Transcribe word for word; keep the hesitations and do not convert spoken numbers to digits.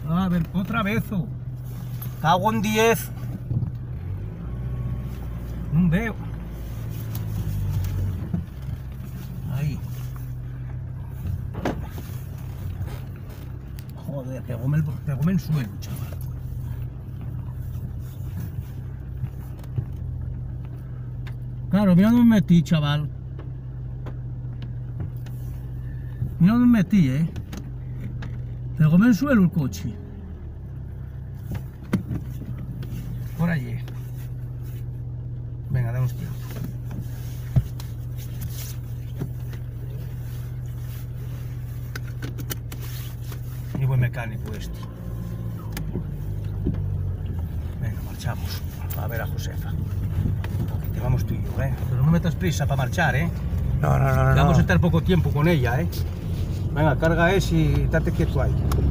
A ver, otra vez. Oh. Cago en diez. No veo. Ahí. Joder, pegóme el, pegóme el suelo, chaval. Claro, mira dónde me metí, chaval. Mira dónde me metí, eh. Pegóme el suelo el coche. Por allí. Venga, damos tiempo. Y buen mecánico este. Venga, marchamos. A ver a Josefa. Que vamos tú y yo, ¿eh? Pero no metas prisa para marchar, ¿eh? No, no, no, no. Vamos a estar poco tiempo con ella, ¿eh? Venga, carga ese y date quieto ahí.